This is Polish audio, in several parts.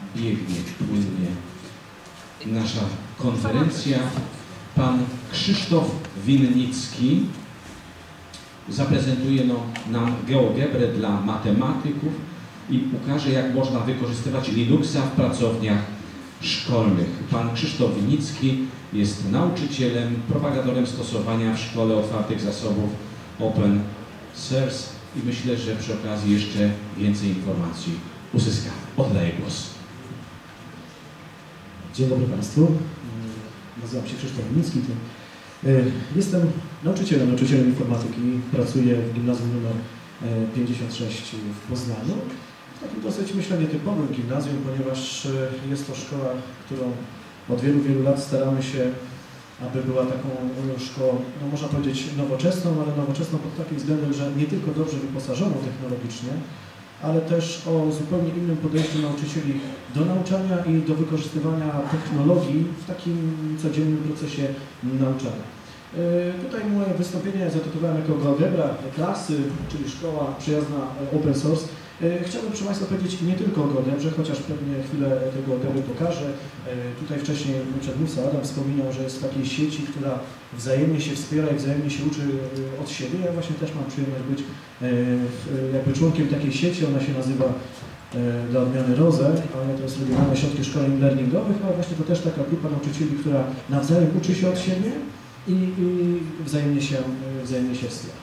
biegnie płynnie nasza konferencja. Pan Krzysztof Winnicki zaprezentuje nam GeoGebrę dla matematyków i ukaże, jak można wykorzystywać Linuxa w pracowniach szkolnych. Pan Krzysztof Winnicki jest nauczycielem, propagatorem stosowania w Szkole Otwartych Zasobów Open Source i myślę, że przy okazji jeszcze więcej informacji uzyskamy. Oddaję głos. Dzień dobry Państwu. Nazywam się Krzysztof Winnicki. Jestem nauczycielem informatyki. Pracuję w gimnazjum nr 56 w Poznaniu. W takim dosyć, myślę, nietypowym gimnazjum, ponieważ jest to szkoła, którą od wielu, wielu lat staramy się, aby była taką szkołą, no można powiedzieć nowoczesną, ale nowoczesną pod takim względem, że nie tylko dobrze wyposażoną technologicznie, ale też o zupełnie innym podejściu nauczycieli do nauczania i do wykorzystywania technologii w takim codziennym procesie nauczania. Tutaj moje wystąpienie zatytułowałem jako GeoGebra klasy, czyli szkoła przyjazna open source. Chciałbym, proszę Państwa, powiedzieć nie tylko o GeoGebrze, chociaż pewnie chwilę tego GeoGebry pokażę. Tutaj wcześniej mój przedmówca Adam wspominał, że jest w takiej sieci, która wzajemnie się wspiera i wzajemnie się uczy od siebie. Ja właśnie też mam przyjemność być jakby członkiem takiej sieci. Ona się nazywa dla odmiany ROZE, ale to jest Regionalne Ośrodki Szkoleń Learningowych, ale właśnie to też taka grupa nauczycieli, która nawzajem uczy się od siebie i wzajemnie się wspiera.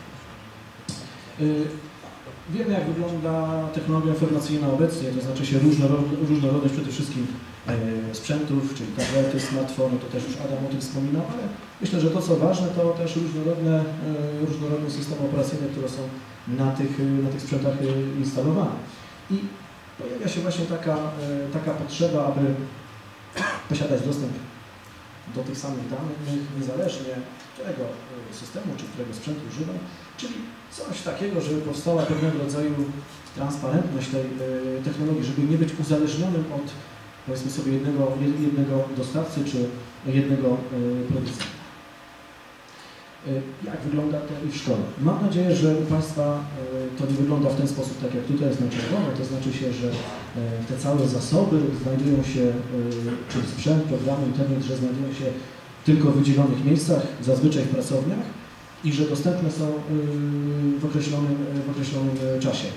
Wiemy, jak wygląda technologia informacyjna obecnie, to znaczy się różnorodność przede wszystkim sprzętów, czyli tablety, smartfony, to też już Adam o tym wspominał, ale myślę, że to co ważne, to też różnorodne systemy operacyjne, które są na tych sprzętach instalowane. I pojawia się właśnie taka potrzeba, aby posiadać dostęp do tych samych danych, niezależnie którego systemu czy którego sprzętu używam, czyli coś takiego, żeby powstała pewnego rodzaju transparentność tej technologii, żeby nie być uzależnionym od, powiedzmy sobie, jednego dostawcy czy jednego producenta. Jak wygląda to i w szkole? Mam nadzieję, że u Państwa to nie wygląda w ten sposób, tak jak tutaj jest na czerwono, to znaczy się, że te całe zasoby znajdują się, czy sprzęt, programy, internet, że znajdują się tylko w wydzielonych miejscach, zazwyczaj w pracowniach i że dostępne są w określonym czasie.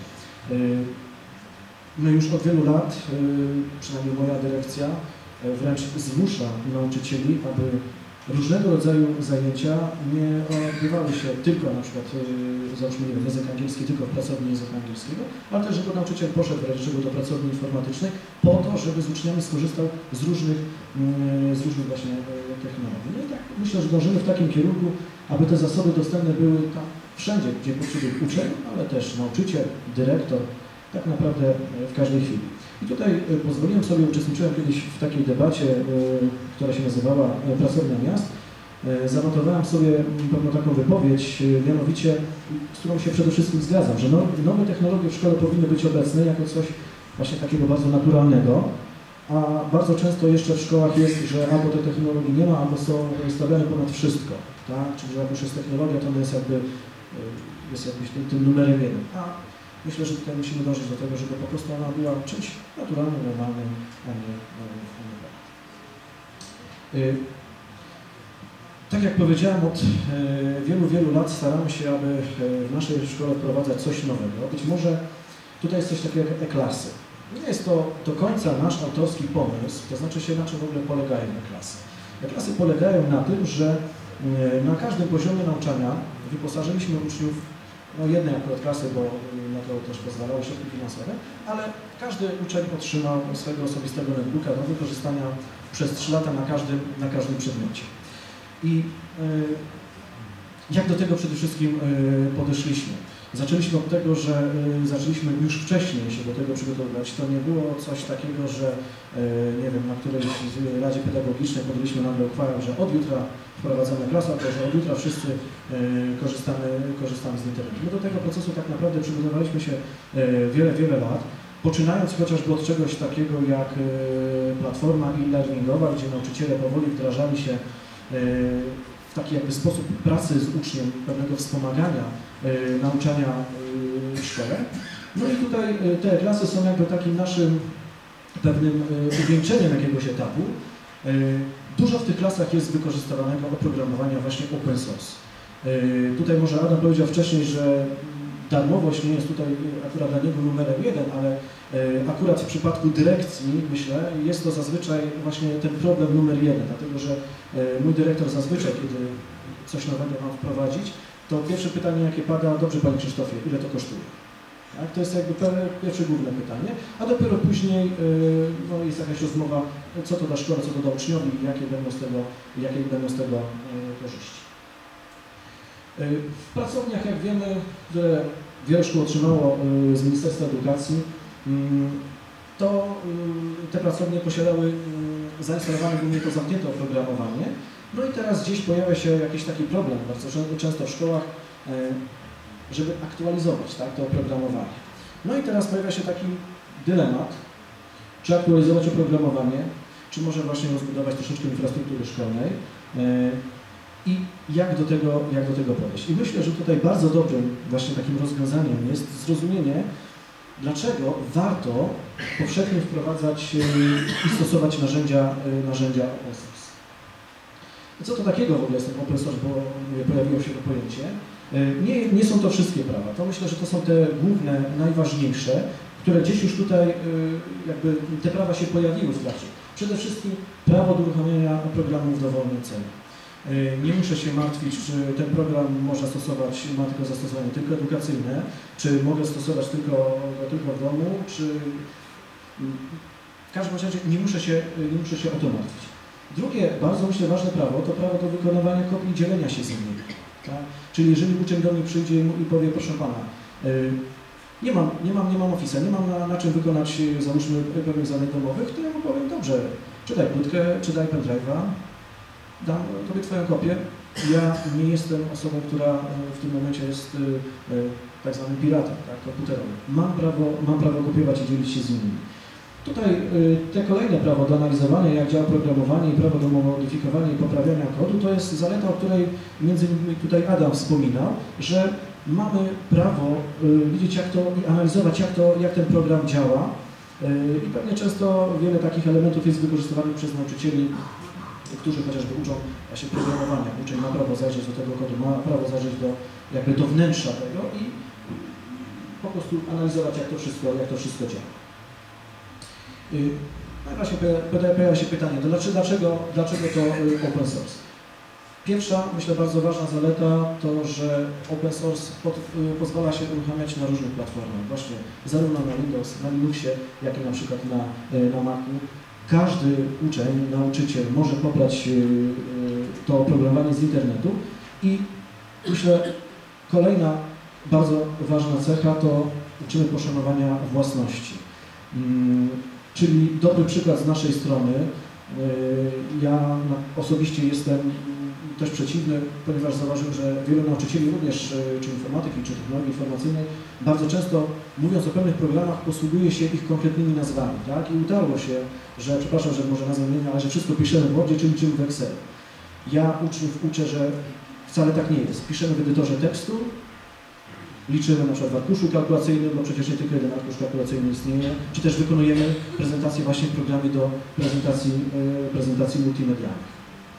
My już od wielu lat, przynajmniej moja dyrekcja, wręcz zmusza nauczycieli, aby różnego rodzaju zajęcia nie odbywały się tylko na przykład, załóżmy, nie wiem, język angielski tylko w pracowni języka angielskiego, ale też, żeby nauczyciel poszedł wreszcie do pracowni informatycznej po to, żeby z uczniami skorzystał z różnych właśnie technologii. No i tak myślę, że dążymy w takim kierunku, aby te zasoby dostępne były tam wszędzie, gdzie potrzebuje uczeń, ale też nauczyciel, dyrektor, tak naprawdę w każdej chwili. I tutaj pozwoliłem sobie, uczestniczyłem kiedyś w takiej debacie, która się nazywała Pracownia Miast. Zanotowałem sobie pewną taką wypowiedź, mianowicie, z którą się przede wszystkim zgadzam, że nowe technologie w szkole powinny być obecne jako coś właśnie takiego bardzo naturalnego, a bardzo często jeszcze w szkołach jest, że albo tej technologii nie ma, albo są stawiane ponad wszystko, tak? Czyli że jak już jest technologia, to ona jest jakbyś tym numerem jeden. Myślę, że tutaj musimy dążyć do tego, żeby po prostu ona była czymś naturalnym, normalnym, a nie tak jak powiedziałem, od wielu, wielu lat staramy się, aby w naszej szkole wprowadzać coś nowego. Być może tutaj jest coś takiego jak e-klasy. Nie jest to do końca nasz autorski pomysł, to znaczy się, na czym w ogóle polegają e-klasy. E-klasy polegają na tym, że na każdym poziomie nauczania wyposażyliśmy uczniów, no jednej akurat klasy, bo na to też pozwalały środki finansowe, ale każdy uczeń otrzymał swojego osobistego netbooka do wykorzystania przez 3 lata na każdym przedmiocie. I jak do tego przede wszystkim podeszliśmy? Zaczęliśmy od tego, że zaczęliśmy już wcześniej się do tego przygotowywać. To nie było coś takiego, że nie wiem, na którejś Radzie Pedagogicznej podjęliśmy nagle uchwałę, że od jutra wprowadzamy klasę, to że od jutra wszyscy korzystamy z internetu. My do tego procesu tak naprawdę przygotowaliśmy się wiele, wiele lat, poczynając chociażby od czegoś takiego jak platforma e-learningowa, gdzie nauczyciele powoli wdrażali się w taki jakby sposób pracy z uczniem, pewnego wspomagania nauczania w szkole. No i tutaj te klasy są jakby takim naszym pewnym uwieńczeniem jakiegoś etapu. Dużo w tych klasach jest wykorzystywanego oprogramowania właśnie open source. Tutaj może Adam powiedział wcześniej, że darmowość nie jest tutaj akurat dla niego numerem jeden, ale akurat w przypadku dyrekcji, myślę, jest to zazwyczaj właśnie ten problem numer jeden, dlatego że mój dyrektor zazwyczaj, kiedy coś nowego mam wprowadzić, to pierwsze pytanie, jakie pada: dobrze, Panie Krzysztofie, ile to kosztuje? Tak? To jest jakby pierwsze główne pytanie, a dopiero później no, jest jakaś rozmowa, co to da szkole, co to da uczniowi i jakie będą z tego korzyści. W pracowniach, jak wiemy, które wiele szkół otrzymało z Ministerstwa Edukacji, to te pracownie posiadały zainstalowane głównie to zamknięte oprogramowanie. No i teraz gdzieś pojawia się jakiś taki problem, bardzo często w szkołach, żeby aktualizować, tak, to oprogramowanie. No i teraz pojawia się taki dylemat, czy aktualizować oprogramowanie, czy może właśnie rozbudować troszeczkę infrastruktury szkolnej i jak do tego podejść. I myślę, że tutaj bardzo dobrym właśnie takim rozwiązaniem jest zrozumienie, dlaczego warto powszechnie wprowadzać i stosować narzędzia open source. Co to takiego w ogóle jest ten open source, bo pojawiło się to pojęcie. Nie są to wszystkie prawa. To myślę, że to są te główne, najważniejsze, które gdzieś już tutaj jakby te prawa się pojawiły w trakcie. Przede wszystkim prawo do uruchamiania programu w dowolnym celu. Nie muszę się martwić, czy ten program można stosować, ma tylko zastosowanie tylko edukacyjne, czy mogę stosować tylko w domu, czy w każdym razie nie muszę się o to martwić. Drugie, bardzo myślę ważne prawo, to prawo do wykonywania kopii i dzielenia się z innymi. Tak? Czyli jeżeli uczeń do mnie przyjdzie i powie: proszę Pana, nie mam Office'a, nie mam na czym wykonać, załóżmy, pewnych zadań domowych, to ja mu powiem: dobrze, czytaj płytkę, czytaj pendrive'a, dam Tobie Twoją kopię. Ja nie jestem osobą, która w tym momencie jest tak zwanym piratem, tak, komputerowym. Mam prawo kopiować i dzielić się z innymi. Tutaj te kolejne prawo do analizowania, jak działa programowanie, i prawo do modyfikowania i poprawiania kodu, to jest zaleta, o której między innymi tutaj Adam wspominał, że mamy prawo widzieć, jak to i analizować, jak ten program działa. I pewnie często wiele takich elementów jest wykorzystywanych przez nauczycieli, którzy chociażby uczą właśnie programowania. Uczeń ma prawo zajrzeć do tego kodu, ma prawo zajrzeć do wnętrza tego i po prostu analizować, jak to wszystko działa. No i właśnie pojawia się pytanie, dlaczego to open source? Pierwsza, myślę, bardzo ważna zaleta to, że open source pozwala się uruchamiać na różnych platformach, właśnie zarówno na Windows, na Linuxie, jak i na przykład na Macu. Każdy uczeń, nauczyciel może pobrać to oprogramowanie z internetu i myślę, kolejna bardzo ważna cecha to uczymy poszanowania własności. Czyli dobry przykład z naszej strony. Ja osobiście jestem też przeciwny, ponieważ zauważyłem, że wielu nauczycieli również, czy informatyki, czy technologii informacyjnej, bardzo często, mówiąc o pewnych programach, posługuje się ich konkretnymi nazwami, tak? I utarło się, że, przepraszam, że może nazwę zmienię, ale że wszystko piszemy w Wordzie, czym w Excelu. Ja uczniów uczę, że wcale tak nie jest. Piszemy w edytorze tekstu, liczymy na przykład w arkuszu kalkulacyjnym, bo przecież nie tylko jeden arkusz kalkulacyjny istnieje, czy też wykonujemy prezentację właśnie w programie do prezentacji multimedialnych.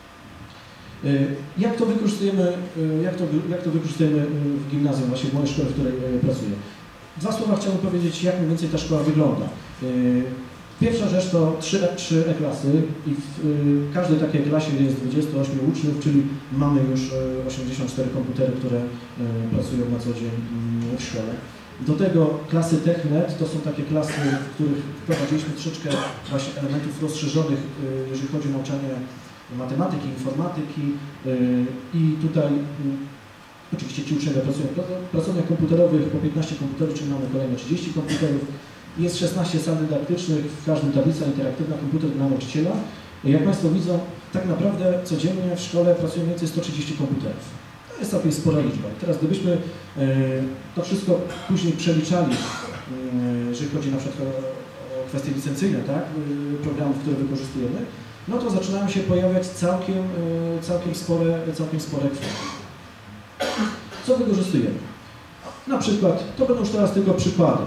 Jak to wykorzystujemy w gimnazjum, właśnie w mojej szkole, w której pracuję? Dwa słowa chciałbym powiedzieć, jak mniej więcej ta szkoła wygląda. Pierwsza rzecz to 3 e-klasy i w każdej takiej klasie jest 28 uczniów, czyli mamy już 84 komputery, które pracują na co dzień w szkole. Do tego klasy TechNet to są takie klasy, w których wprowadziliśmy troszeczkę właśnie elementów rozszerzonych, jeżeli chodzi o nauczanie matematyki, informatyki i tutaj oczywiście ci uczniowie pracują w pracowniach komputerowych, po 15 komputerów, czyli mamy kolejne 30 komputerów. Jest 16 sal dydaktycznych, w każdym tablica interaktywna, komputer dla nauczyciela. Jak Państwo widzą, tak naprawdę codziennie w szkole pracuje więcej 130 komputerów. To jest całkiem spora liczba. I teraz gdybyśmy to wszystko później przeliczali, jeżeli chodzi na przykład o kwestie licencyjne, tak, programów, które wykorzystujemy, no to zaczynają się pojawiać całkiem spore kwoty. Co wykorzystujemy? Na przykład, to będą już teraz tylko przykłady.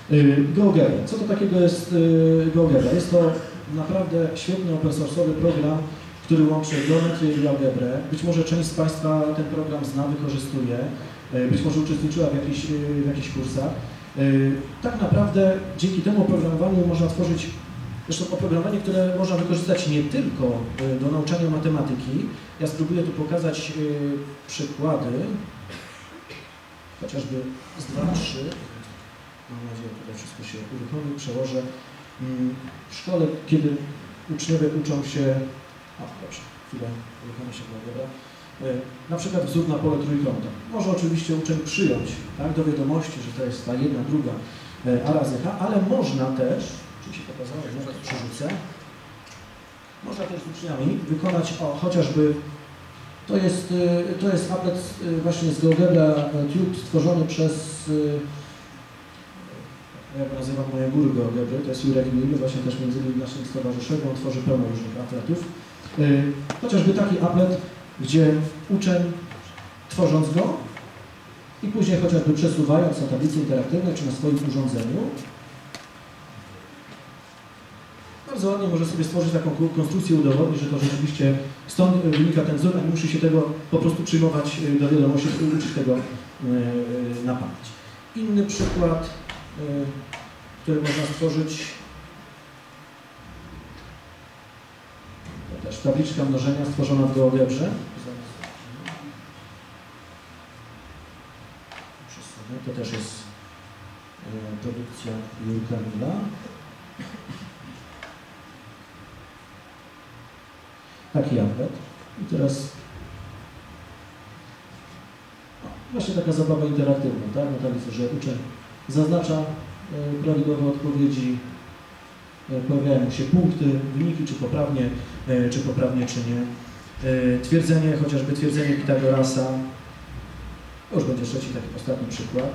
GeoGebra. Co to takiego jest GeoGebra? Jest to naprawdę świetny open source'owy program, który łączy geometrię i algebrę. Być może część z Państwa ten program zna, wykorzystuje, być może uczestniczyła w jakichś kursach. Tak naprawdę dzięki temu oprogramowaniu można tworzyć zresztą oprogramowanie, które można wykorzystać nie tylko do nauczania matematyki. Ja spróbuję tu pokazać przykłady, chociażby z 2-3. Mam nadzieję, że tutaj wszystko się uruchomi, przełożę. W szkole, kiedy uczniowie uczą się... dobrze, chwilę, uruchomi się GeoGebra. Na przykład wzór na pole trójkąta. Może oczywiście uczeń przyjąć tak, do wiadomości, że to jest ta jedna, druga a razy h, ale można też, czy się pokazało, że to przerzucę, można też z uczniami wykonać chociażby, to jest applet właśnie z GeoGebra Tube stworzony przez, jak nazywam moje góry GeoGebry, to jest Jurek Mil, właśnie też między innymi naszym stowarzyszeniem, on tworzy pełno różnych appletów. Chociażby taki applet, gdzie uczeń, tworząc go i później chociażby przesuwając na tablicy interaktywnej czy na swoim urządzeniu, bardzo ładnie może sobie stworzyć taką konstrukcję, udowodnić, że to rzeczywiście stąd wynika ten wzór, a nie musi się tego po prostu przyjmować do wiadomości, uczyć tego na pamięć. Inny przykład, który można stworzyć, to też tabliczka mnożenia stworzona w GeoGebrze. To też jest produkcja Jurka Mila. Taki applet. I teraz właśnie taka zabawa interaktywna, tak? Na tablicy, że uczeń zaznacza prawidłowe odpowiedzi, pojawiają mu się punkty, wyniki, czy poprawnie, czy nie. Twierdzenie, chociażby twierdzenie Pitagorasa. To już będzie trzeci, taki ostatni przykład.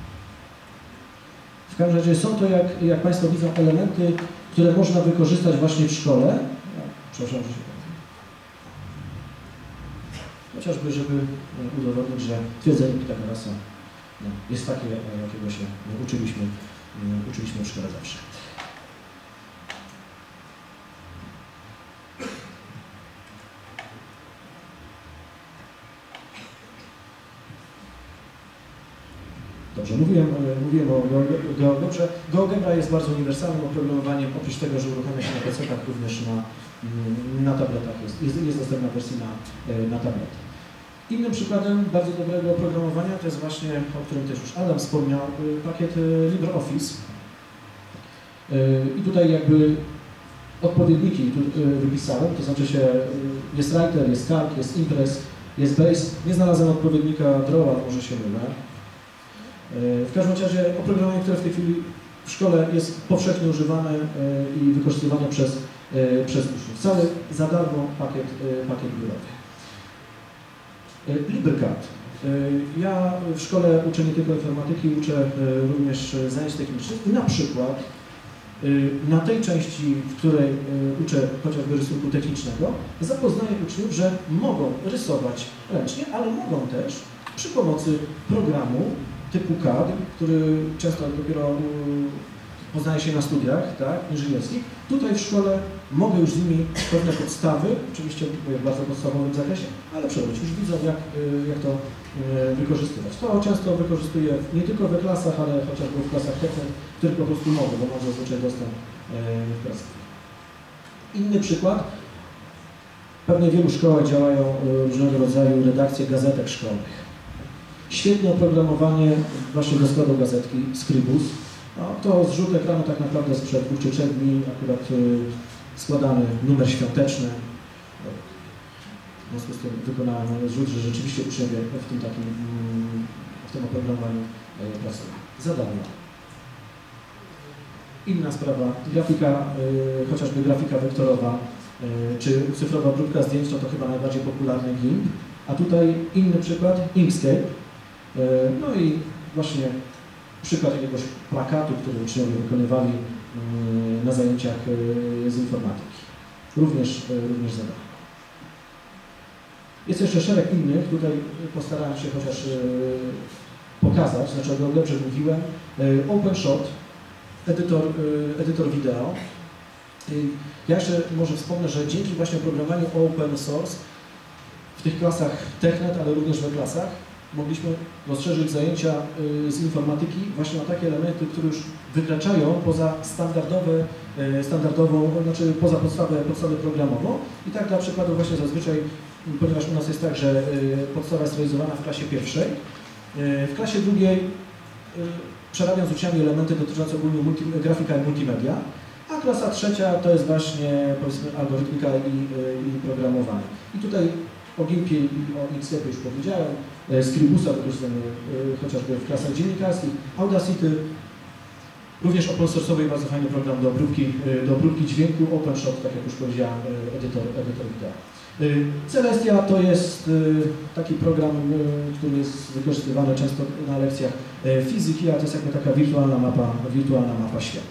W każdym razie są to, jak Państwo widzą, elementy, które można wykorzystać właśnie w szkole. Przepraszam, że się chociażby, żeby udowodnić, że twierdzenie Pitagorasa jest takie, jakiego się uczyliśmy w szkole zawsze. Dobrze, mówiłem o GeoGebrze. GeoGebra jest bardzo uniwersalnym oprogramowaniem, oprócz tego, że uruchamia się na PC-tach, również na tabletach jest dostępna wersja na tabletach. Innym przykładem bardzo dobrego oprogramowania to jest właśnie, o którym też już Adam wspomniał, pakiet LibreOffice. I tutaj jakby odpowiedniki wypisałem, to znaczy jest Writer, jest Calc, jest Impress, jest Base. Nie znalazłem odpowiednika Draw, może się mylę. W każdym razie oprogramowanie, które w tej chwili w szkole jest powszechnie używane i wykorzystywane przez uczniów. Cały za darmo pakiet biurowy. LibreCAD. Ja w szkole uczę nie tylko informatyki, uczę również zajęć technicznych i na przykład na tej części, w której uczę chociażby rysunku technicznego, zapoznaję uczniów, że mogą rysować ręcznie, ale mogą też przy pomocy programu typu CAD, który często dopiero poznaje się na studiach inżynierskich. Tutaj w szkole mogę już z nimi pewne podstawy, oczywiście w bardzo podstawowym zakresie, ale przerobić. Już widzą, jak to wykorzystywać. To często wykorzystuję nie tylko we klasach, ale chociażby w klasach technicznych, których po prostu mogę, bo mam zazwyczaj dostęp w klasach. Inny przykład. Pewnie w wielu szkołach działają różnego rodzaju redakcje gazetek szkolnych. Świetne oprogramowanie właśnie do składu gazetki Scribus. No, to zrzut ekranu tak naprawdę sprzed 2 czy 3 dni, akurat składany numer świąteczny. W związku z tym wykonałem zrzut, że rzeczywiście uczniowie w tym oprogramowaniu pracują. Za darmo. Inna sprawa, grafika, chociażby grafika wektorowa, czy cyfrowa obróbka zdjęć, to chyba najbardziej popularny GIMP. A tutaj inny przykład, Inkscape. No i właśnie przykład jakiegoś plakatu, który uczniowie wykonywali na zajęciach z informatyki. Również za darmo. Jest jeszcze szereg innych, tutaj postarałem się chociaż pokazać, znaczy o GeoGebrze mówiłem. OpenShot edytor wideo. Ja jeszcze może wspomnę, że dzięki właśnie oprogramowaniu open source w tych klasach TechNet, ale również we klasach mogliśmy rozszerzyć zajęcia z informatyki właśnie na takie elementy, które już wykraczają poza znaczy poza podstawę programową. I tak dla przykładu właśnie zazwyczaj, ponieważ u nas jest tak, że podstawa jest realizowana w klasie pierwszej, w klasie drugiej przerabiam z uczniami elementy dotyczące ogólnie grafika i multimedia, a klasa trzecia to jest właśnie, powiedzmy, algorytmika i programowanie. I tutaj o GIMP-ie i o Xtepie już powiedziałem, Scribusa wykorzystamy chociażby w klasach dziennikarskich, Audacity, również open source'owy bardzo fajny program do obróbki dźwięku, OpenShot, tak jak już powiedziałem, edytor wideo. Celestia to jest taki program, który jest wykorzystywany często na lekcjach fizyki, a to jest jakby taka wirtualna mapa świata.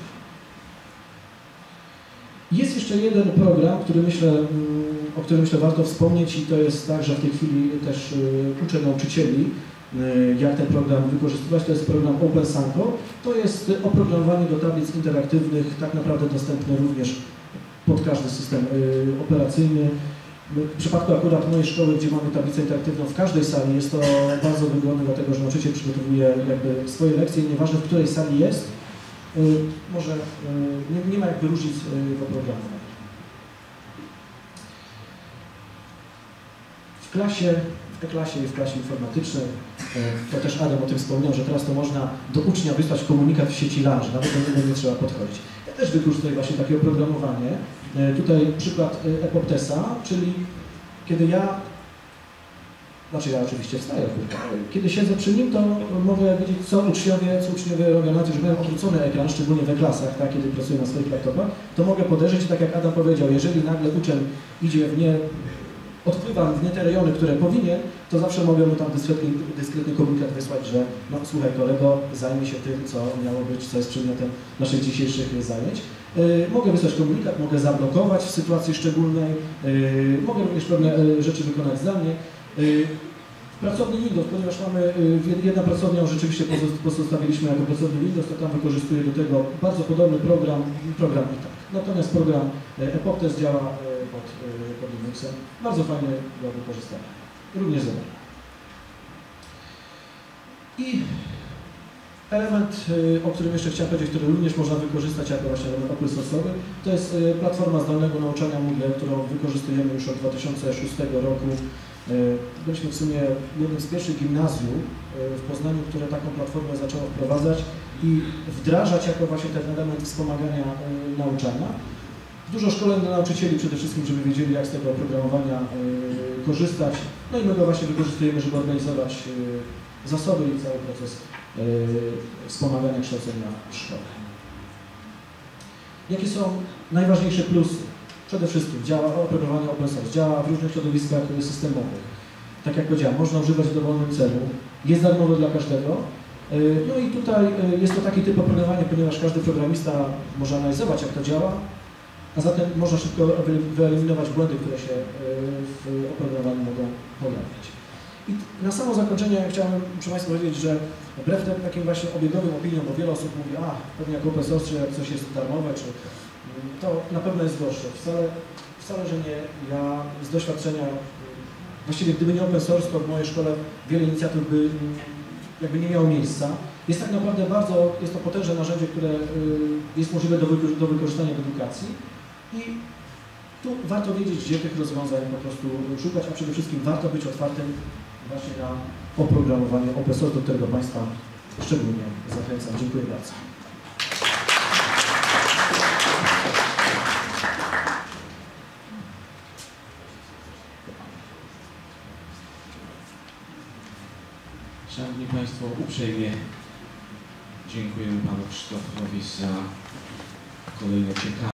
Jest jeszcze jeden program, o którym myślę warto wspomnieć i to jest tak, że w tej chwili też uczę nauczycieli, jak ten program wykorzystywać. To jest program OpenSanko. To jest oprogramowanie do tablic interaktywnych, tak naprawdę dostępne również pod każdy system operacyjny. W przypadku akurat mojej szkoły, gdzie mamy tablicę interaktywną w każdej sali, jest to bardzo wygodne, dlatego że nauczyciel przygotowuje jakby swoje lekcje, nieważne w której sali jest, nie ma jakby różnic w oprogramowaniu. W e-klasie i w klasie informatycznej, to też Adam o tym wspomniał, że teraz to można do ucznia wysłać komunikat w sieci Lunch, nawet do niego nie trzeba podchodzić. Ja też wykorzystuję właśnie takie oprogramowanie. Tutaj przykład Epoptesa, czyli kiedy ja oczywiście wstaję, kiedy siedzę przy nim, to mogę wiedzieć, co uczniowie robią, nawet już mają odwrócony ekran, szczególnie we klasach, tak, kiedy pracuję na swoich laptopach, to mogę podejrzeć, tak jak Adam powiedział, jeżeli nagle uczeń idzie odpływa w nie te rejony, które powinien, to zawsze mogę mu tam dyskretny komunikat wysłać, że no słuchaj kolego, zajmij się tym, co miało być, co jest przedmiotem naszych dzisiejszych zajęć. Mogę wysłać komunikat, mogę zablokować w sytuacji szczególnej, mogę również pewne rzeczy wykonać za mnie. Pracowni Windows, ponieważ mamy jedna pracownia, rzeczywiście pozostawiliśmy jako pracownię Windows, to tam wykorzystuję do tego bardzo podobny program i tak. Natomiast program Epoptes działa pod Linuxem. Bardzo fajny do wykorzystania. Również za darmo. I element, o którym jeszcze chciałem powiedzieć, który również można wykorzystać jako właśnie element open source'owy, to jest platforma zdalnego nauczania Moodle, którą wykorzystujemy już od 2006 roku. Byliśmy w sumie jednym z pierwszych gimnazjów w Poznaniu, które taką platformę zaczęło wprowadzać i wdrażać jako właśnie ten element wspomagania nauczania. Dużo szkoleń dla nauczycieli przede wszystkim, żeby wiedzieli, jak z tego oprogramowania korzystać. No i my go właśnie wykorzystujemy, żeby organizować zasoby i cały proces wspomagania kształcenia w szkole. Jakie są najważniejsze plusy? Przede wszystkim działa oprogramowanie open source, działa w różnych środowiskach systemowych. Tak jak powiedziałem, można używać w dowolnym celu, jest darmowe dla każdego. No i tutaj jest to taki typ oprogramowania, ponieważ każdy programista może analizować, jak to działa, a zatem można szybko wyeliminować błędy, które się w oprogramowaniu mogą pojawić. I na samo zakończenie chciałem, proszę Państwa, powiedzieć, że wbrew tym takim właśnie obiegowym opiniom, bo wiele osób mówi, pewnie jak open source, czy jak coś jest darmowe, czy to na pewno jest gorsze. Wcale, że nie. Ja z doświadczenia, właściwie gdyby nie open source, to w mojej szkole wiele inicjatyw by jakby nie miało miejsca. Jest tak naprawdę jest to potężne narzędzie, które jest możliwe do wykorzystania w edukacji i tu warto wiedzieć, gdzie tych rozwiązań po prostu szukać, a przede wszystkim warto być otwartym właśnie na oprogramowanie open source, do którego Państwa szczególnie zachęcam. Dziękuję bardzo. Szanowni Państwo, uprzejmie dziękujemy Panu Krzysztofowi za kolejne ciekawe